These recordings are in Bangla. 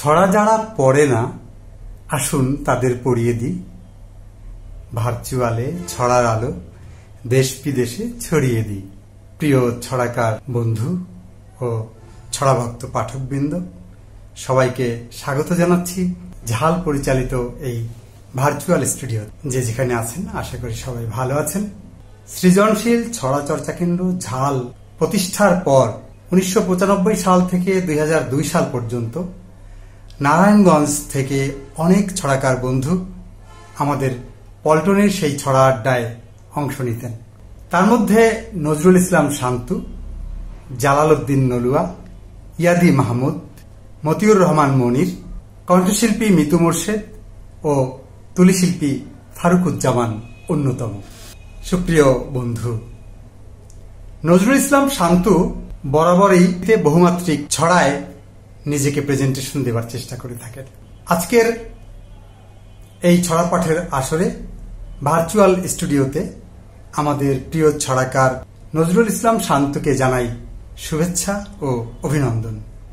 ছড়া যারা পড়ে না আসুন তাদের পড়িয়ে দিই। ভার্চুয়ালে ছড়ার আলো দেশ বিদেশে ছড়িয়ে দিই। প্রিয় ছড়াকার বন্ধু ও ছড়াভক্ত পাঠকবৃন্দ, সবাইকে স্বাগত জানাচ্ছি ঝাল পরিচালিত এই ভার্চুয়াল স্টুডিও। যে যেখানে আছেন আশা করি সবাই ভালো আছেন। সৃজনশীল ছড়া চর্চা কেন্দ্র ঝাল প্রতিষ্ঠার পর 1995 সাল থেকে 2002 সাল পর্যন্ত নারায়ণগঞ্জ থেকে অনেক ছড়াকার বন্ধু আমাদের পল্টনের সেই ছড়া আড্ডায় অংশ নিতেন। তার মধ্যে নজরুল ইসলাম শান্তু, জালালউদ্দিন নলুয়া, ইয়াদি মাহমুদ, মতিউর রহমান মনির, কণ্ঠশিল্পী মিতু মোর্শেদ ও তুলিশিল্পী ফারুকুজ্জামান অন্যতম। সুপ্রিয় বন্ধু, নজরুল ইসলাম শান্তু বরাবরই বহুমাত্রিক ছড়ায় নিজেকে প্রেজেন্টেশন দেবার চেষ্টা করে থাকেন। আজকের এই ছড়া পাঠের আসরে ভার্চুয়াল স্টুডিওতে আমাদের প্রিয় ছড়াকার নজরুল ইসলাম শান্তুকে জানাই শুভেচ্ছা ও অভিনন্দন।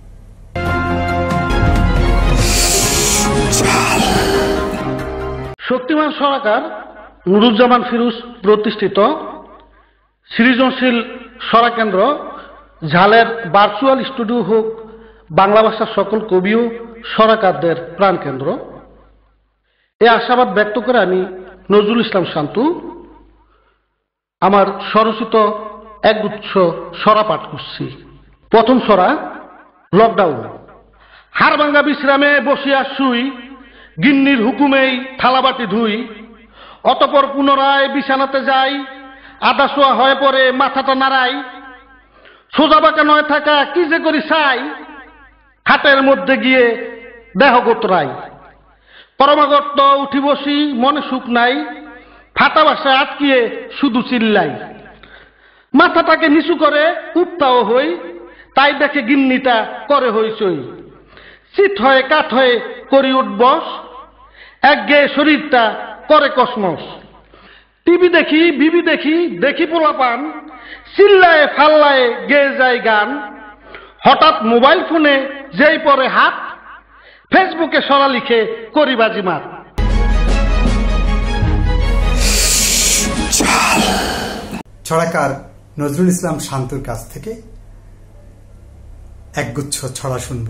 শক্তিমান ছড়াকার নুরুজ্জামান ফিরোজ প্রতিষ্ঠিত সৃজনশীল ছড়া কেন্দ্র ঝালের ভার্চুয়াল স্টুডিও হোক বাংলা ভাষার সকল কবি ও ছড়াকারদের প্রাণকেন্দ্র। এই আশাবাদ ব্যক্ত করে আমি নজরুল ইসলাম শান্তু আমার স্বরচিত একগুচ্ছ ছড়া পাঠ করছি। প্রথম ছড়া, লকডাউন। হাড়ভাঙ্গা বিশ্রামে বসিয়া শুই, গিন্নির হুকুমেই থালাবাটি ধুই, অতঃপর পুনরায় বিছানাতে যাই, আধা শোয়া হয়ে পরে মাথাটা নাড়াই, সোজা বাঁকা নয় থাকা কি যে করি চাই, খাটের মধ্যে গিয়ে দেহ গোতরাই, পরমাগত উঠি বসি মনে সুখ নাই, ফাটা বাসায় আটকিয়ে শুধু চিল্লাই, মাথাটাকে নিচু করে উত্তাও হই, তাই দেখে গিন্নিটা করে হইচই, চিত হয়ে কাঠ হয়ে করি উঠবস, একঘেয়ে শরীরটা করে কসমস, টিভি দেখি বিবি দেখি দেখি পোলাপান, চিল্লায় ফাল্লায় গেয়ে যায় গান, হঠাৎ মোবাইল ফোনে যেই পরে হাত, ফেসবুকে সরা লিখে করি বাজিমাত। ছড়াকার নজরুল ইসলাম শান্তুর কাছ থেকে একগুচ্ছ ছড়া শুনব।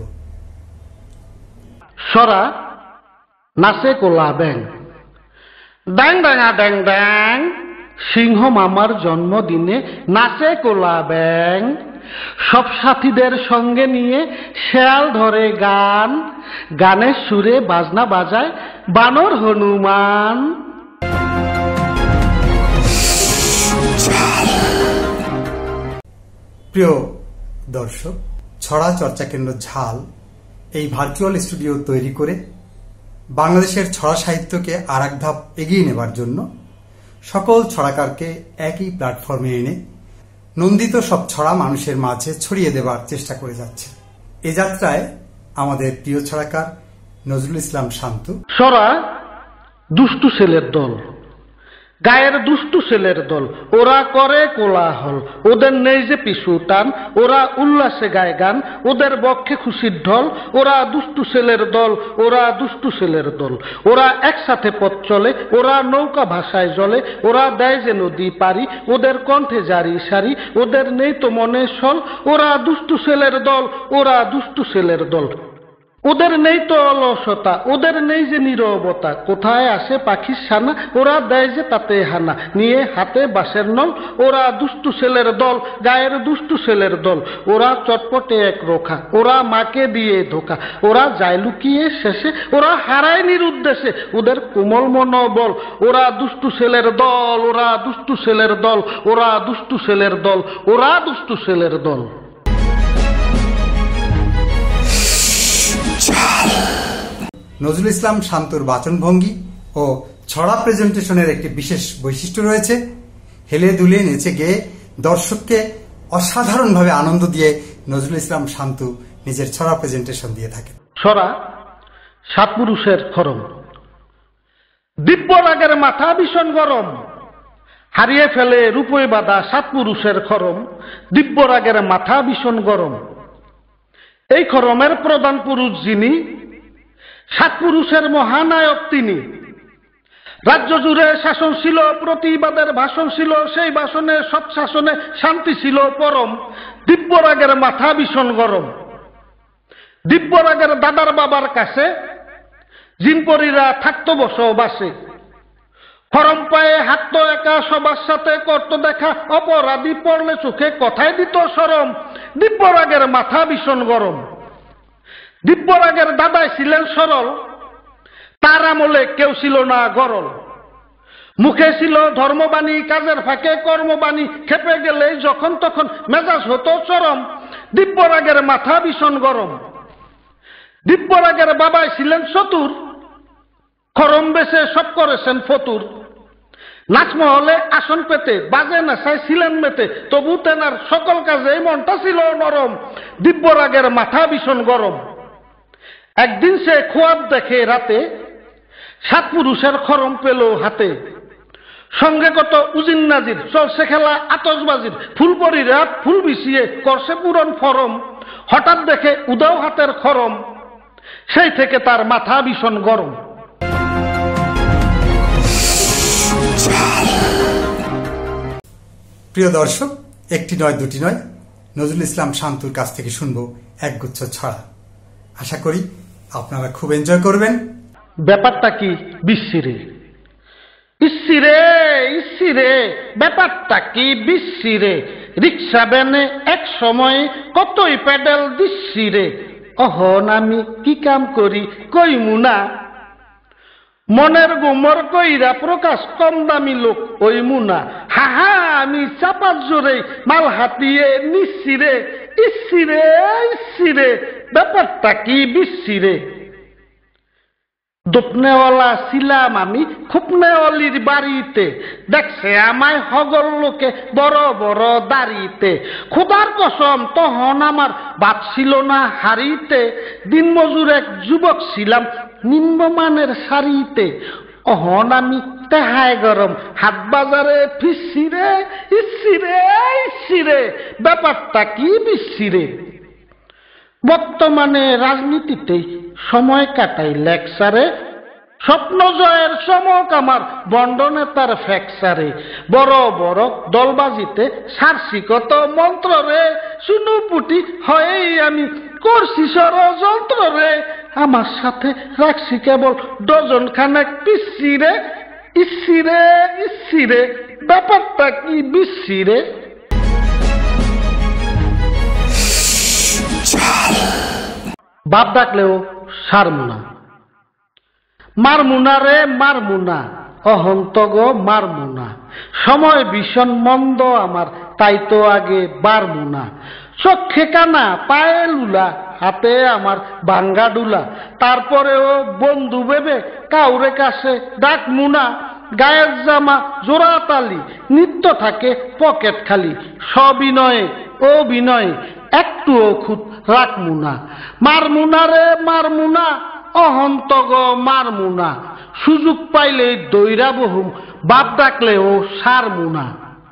ছড়া, নাচে কোলা ব্যাং। ড্যাং ড্যাঙা ড্যাং ড্যাং, সিংহ মামার জন্মদিনে নাচে কোলা ব্যাং, সব সাথীদের সঙ্গে নিয়ে শেয়াল ধরে গান, গানের সুরে বাজনা বাজায় বানর হনুমান। প্রিয় দর্শক, ছড়া চর্চা কেন্দ্র ঝাল এই ভার্চুয়াল স্টুডিও তৈরি করে বাংলাদেশের ছড়া সাহিত্যকে আর এক ধাপ এগিয়ে নেবার জন্য সকল ছড়াকারকে একই প্ল্যাটফর্মে এনে নন্দিত সব ছড়া মানুষের মাঝে ছড়িয়ে দেবার চেষ্টা করে যাচ্ছে। এ যাত্রায় আমাদের প্রিয় ছড়াকার নজরুল ইসলাম শান্তু। ছড়া, দুষ্টু ছেলের দল। গায়ের দুষ্টু ছেলের দল, ওরা করে কোলাহল, ওদের নেই যে পিছু টান, ওরা উল্লাসে গায় গান, ওদের বক্ষে খুশির ঢল, ওরা দুষ্টু ছেলের দল, ওরা দুষ্টু ছেলের দল, ওরা একসাথে পথ চলে, ওরা নৌকা ভাষায় জলে, ওরা দেয় যে নদী পারি, ওদের কণ্ঠে জারি সারি, ওদের নেই তো মনে সল, ওরা দুষ্টু ছেলের দল, ওরা দুষ্টু ছেলের দল, ওদের নেই তো অলসতা, ওদের নেই যে নীরবতা, কোথায় আসে পাখির সানা, ওরা দেয় যে তাতে হানা, নিয়ে হাতে বাঁশের নল, ওরা দুষ্টু ছেলের দল, গায়ের দুষ্টু ছেলের দল, ওরা চটপটে এক রোখা, ওরা মাকে দিয়ে ধোকা, ওরা যায় লুকিয়ে শেষে, ওরা হারায় নিরুদ্দেশে ওদের কোমল মনোবল, ওরা দুষ্টু ছেলের দল, ওরা দুষ্টু ছেলের দল, ওরা দুষ্টু ছেলের দল, ওরা দুষ্টু ছেলের দল। নজরুল ইসলাম শান্তুর বাচনভঙ্গি ও ছড়া প্রেজেন্টেশনের একটি বিশেষ বৈশিষ্ট্য রয়েছে। হেলে দুলে নেচে গেয়ে দর্শককে অসাধারণভাবে আনন্দ দিয়ে নজরুল ইসলাম শান্তু নিজের ছড়া প্রেজেন্টেশন দিয়ে থাকেন। ছড়া, সাত পুরুষের খরম। দিব্য রাগের মাথা ভীষণ গরম, হারিয়ে ফেলে রূপে বাঁধা সাত পুরুষের খরম, দিব্য রাগের মাথা ভীষণ গরম। এই খরমের প্রধান পুরুষ যিনি, সাতপুরুষের মহানায়ক তিনি। রাজ্য জুড়ে শাসন ছিল, প্রতিবাদের ভাষণ ছিল, সেই ভাষণে সৎশাসনে শান্তি ছিল পরম। দিব্যরাগের মাথা ভীষণ গরম। দিব্যরাগের দাদার বাবার কাছে জিনপরীরা থাকতো বসবাসে। খরম পায়ে হাঁটতো একা, সবার সাথে করত দেখা, অপরাধী পড়লে চোখে কথায় দিত শরম। দিব্যরাগের মাথা ভীষণ গরম। দিব্যরাগের দাদাই ছিলেন সরল, তার আমলে কেউ ছিল না গরল। মুখে ছিল ধর্মবাণী, কাজের ফাঁকে কর্মবাণী, খেপে গেলে যখন তখন মেজাজ হতো চরম। দিব্যরাগের মাথা ভীষণ গরম। দিব্যরাগের বাবাই ছিলেন চতুর, খরম বেশে সব করেছেন ফতুর। নাচমহলে আসন পেতে, বাজে নেশায় ছিলেন মেতে, তবু তেনার সকল কাজে মনটা ছিল নরম। দিব্যরাগের মাথা ভীষণ গরম। একদিন সে খোয়াব দেখে রাতে, সাতপুরুষের খরম পেল হাতে। সঙ্গে কত উজিন নাজির, চলছে খেলা আতশবাজির, ফুলপরীরা ফুল বিছিয়ে করছে পূরণ ফরম। হঠাৎ দেখে উদাও হাতের খরম, সেই থেকে তার মাথা ভীষণ গরম। প্রিয় দর্শক, একটি নয় দুটি নয়, নজরুল ইসলাম শান্তুর কাছ থেকে শুনবো একগুচ্ছ ছড়া। আশা করি আপনারা খুব এনজয় করবেন। ব্যাপারটা কি বিচ্ছিরে, ইচ্ছিরে ইচ্ছিরে, ব্যাপারটা কি বিচ্ছিরে। রিক্সা ভ্যানে এক সময় কতই প্যাডেল দিচ্ছিরে। অহন আমি কি কাম করি কইমু না, মনের গুমর কইরা প্রকাশ কম দামি লোক ওই মুনা। হাহা আমি চাপার জোরে মাল হাতিয়ে নিচ্ছিরে। ইচ্ছিরে ইচ্ছিরে, ব্যাপারটা কি বিচ্ছিরে। দোপনেওয়ালা ছিলাম আমি খুপনেওয়ালির বাড়িতে, দেখছে আমায় হগল লোকে বড় বড় দাড়িতে। খোদার কসম তখন আমার বাপ ছিল না হাড়িতে। দিনমজুর এক যুবক ছিলাম নিম্নমানের শাড়িতে। অহন আমি তেহায় গরম হাট বাজারে ফিসিরে। ইচ্ছিরে ইচ্ছিরে, ব্যাপারটা কি বিচ্ছিরে। বর্তমানে রাজনীতিতে সময় কাটাই লেকচারে, স্বপ্ন জয়ের চমক আমার বন্ডনেতার ফ্যাকচারে। বড় বড় দলবাজিতে সারছি কত মন্ত্ররে, শুনুপুটি হয়েই আমি করছি ষড়যন্ত্ররে। আমার সাথে রাখছি কেবল ডজন খানেক পিচ্ছিরে। ইচ্ছিরে ইচ্ছিরে, ব্যাপারটা কি বিচ্ছিরে। বাপ ডাকলেও সারমুনা, মারমুনা রে মারমুনা, অহন্তগ মারমুনা। সময় ভীষণ মন্দ আমার, তাই তো আগে বারমুনা। চক্ষে কানা পায়ে লুলা, হাতে আমার ভাঙ্গা ডুলা। তারপরেও বন্ধু ভেবে কাউরে কাছে ডাকমুনা। গায়ের জামা জোড়া তালি, নিত্য থাকে পকেট খালি। সবিনয়ে অভিনয়ে একটুও খুদ রাখমুনা। মারমুনা রে মারমুনা, অহন্তগ মারমুনা। সুযোগ পাইলে দৈরা বহুম, বাপ ডাকলেও সারমুনা।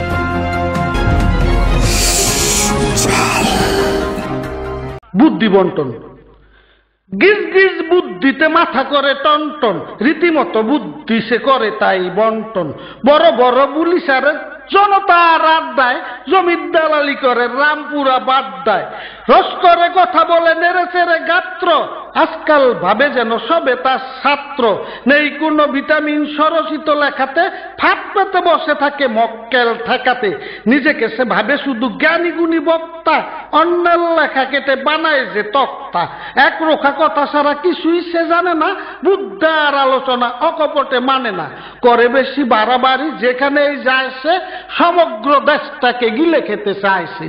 বুদ্ধি বন্টন। গিজ গিজ বুদ্ধিতে মাথা করে টনটন, রীতিমতো বুদ্ধি সে করে তাই বন্টন। বড় বড় পুলিশারে জনতা রাত দেয়, জমির দালালি করে রামপুরা বাদ দেয়। রস করে কথা বলে নেড়ে চেড়ে গাত্র, আজকাল ভাবে যেন সবে তার ছাত্র। নেই কোনো ভিটামিন সরসিত লেখাতে, ফাঁক পেতে বসে থাকে মক্কেল ঠেকাতে। নিজেকে সে ভাবে শুধু জ্ঞানী গুণী বক্তা, অন্যের লেখা কেটে বানায় যে তক্তা। এক রোখা কথা ছাড়া কিছুই সে জানে না, বুদ্ধার আলোচনা অকপটে মানে না। করে বেশি বাড়াবাড়ি, যেখানেই যায় সে সমগ্র দেশটাকে গিলে খেতে চাইছে।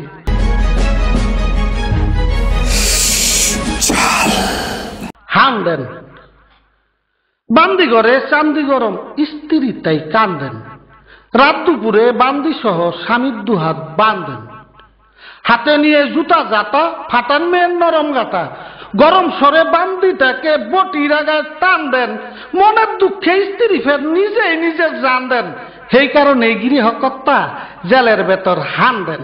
হান দেন বান্দিঘরে চান্দি গরম, স্ত্রী তাই কান্দেন। রাত দুপুরে বান্দি সহ স্বামীর দুহাত বাঁধেন। হাতে নিয়ে জুতা জাতা, ফাটান মেয়ের নরম গাতা। গরম স্বরে বান্দিটাকে বটির আগায় টান দেন। মনের দুঃখে স্ত্রী ফের নিজেই নিজে জান দেন। সেই কারণে গৃহকর্তা জেলের ভেতর হান দেন।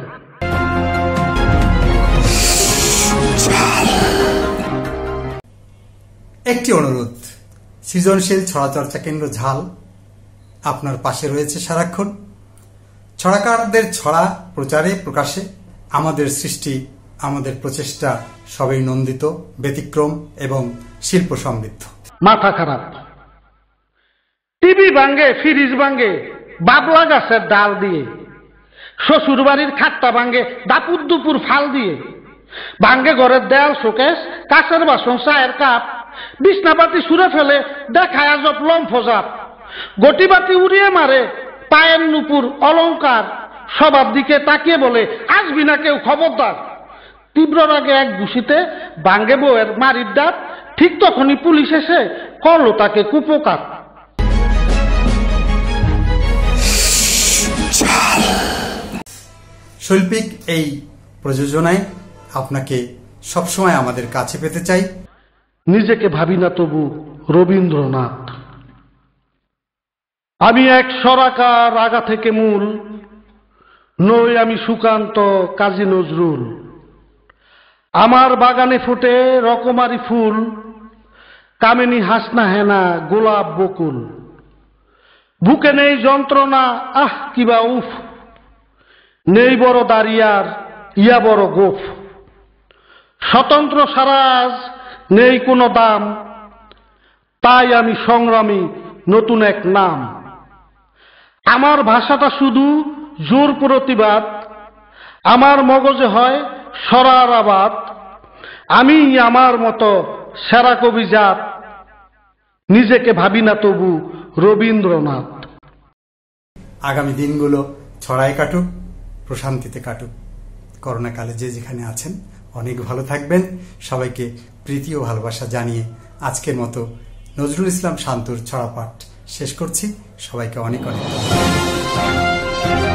একটি অনুরোধ, সৃজনশীল ছড়াচর্চা কেন্দ্র ঝাল আপনার পাশে রয়েছে সারাক্ষণ। ছড়াকারদের ছড়া প্রচারে প্রকাশে আমাদের সৃষ্টি, আমাদের প্রচেষ্টা সবই নন্দিত, ব্যতিক্রম এবং শিল্প সমৃদ্ধ। মাথা খারাপ, টিভি ভাঙ্গে, ফ্রিজ ভাঙ্গে বাবলা গাছের ডাল দিয়ে, শ্বশুর বাড়ির খাট্টা ভাঙ্গে দাপুর দুপুর ফাল দিয়ে, ভাঙ্গে ঘরের দেয়াল শোকেস, কাঁচের বাসন, চায়ের কাপ, বিছনাপাতি সুরে ফেলে দেখায় আজব লম্ফজাপ, গটিবাতি উড়িয়ে মারে পায়ের নুপুর অলংকার, সবার দিকে তাকিয়ে বলে আসবি না কেউ খবরদার। তীব্র রাগে এক ঘুষিতে ভাঙ্গে বউয়ের মারির ডাক, ঠিক তখনই পুলিশ এসে করলো তাকে কুপোকাত। শৈল্পিক এই প্রযোজনায় আপনাকে সবসময় আমাদের কাছে পেতে চাই। নিজেকে ভাবি না তবু রবীন্দ্রনাথ। আমি এক সরাকার আগা থেকে মূল, নই আমি সুকান্ত কাজী নজরুল। আমার বাগানে ফোটে রকমারি ফুল, কামিনী হাসনা হেনা গোলাপ বকুল। বুকে নেই যন্ত্রণা আহ কিবা উফ, নেই বড় দাঁড়িয়ার ইয়া বড় গোফ। স্বতন্ত্র সারাজ নেই কোনো দাম, তাই আমি সংগ্রামী নতুন এক নাম। আমার ভাষাটা শুধু জোর প্রতিবাদ, আমার মগজে হয় সরার আবাদ। আমি আমার মতো সেরা কবিজাত, নিজেকে ভাবি না তবু রবীন্দ্রনাথ। আগামী দিনগুলো ছড়ায় কাটুক, প্রশান্তিতে কাটুক। করোনাকালে যে যেখানে আছেন অনেক ভালো থাকবেন। সবাইকে প্রীতি ও ভালোবাসা জানিয়ে আজকের মতো নজরুল ইসলাম শান্তর ছড়াপাঠ শেষ করছি। সবাইকে অনেক অনেক ধন্যবাদ।